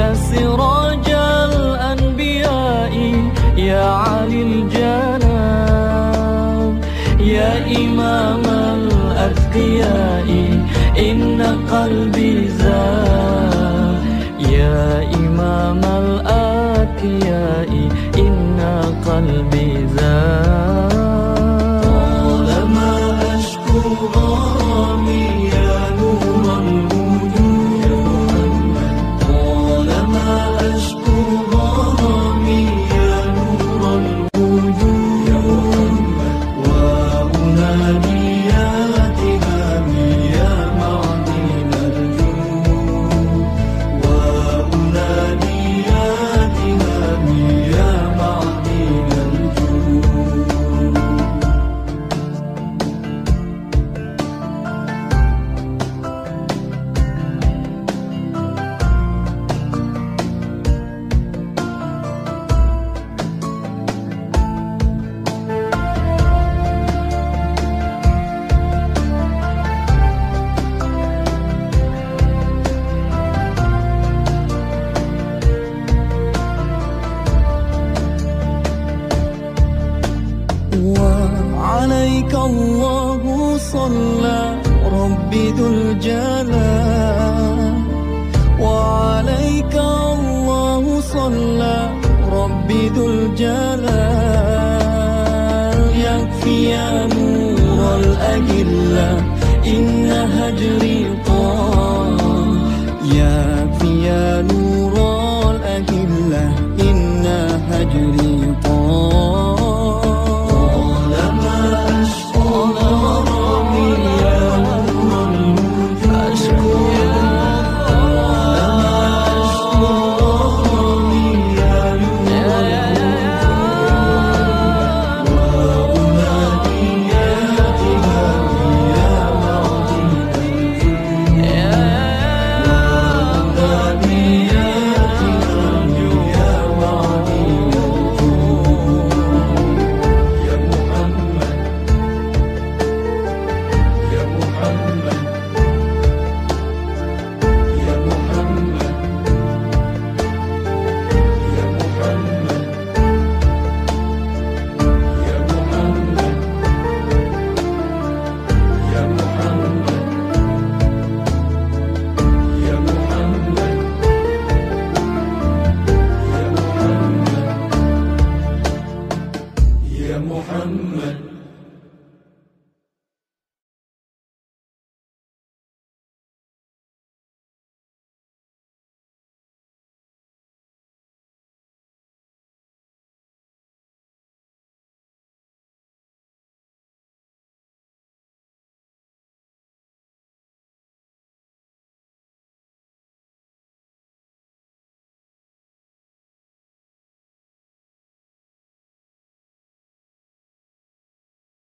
يا سراج الأنبياء يا علي الجنان، يا إمام الأتقياء إن قلبي زاد، يا إمام الأتقياء إن قلبي زاد. طالما أشكو غرامي يا نور الوجود، طالما أشكو غرامي يا نور الوجود، وأنادي يا تهامي يا معدن الجود، وأنادي يا تهامي يا معدن الجود. وعليك الله صلى ربي ذو الجلال، وعليك الله صلى ربي ذو الجلال. يكفي يا نور الأجلة إن هجري طال، يكفي يا نور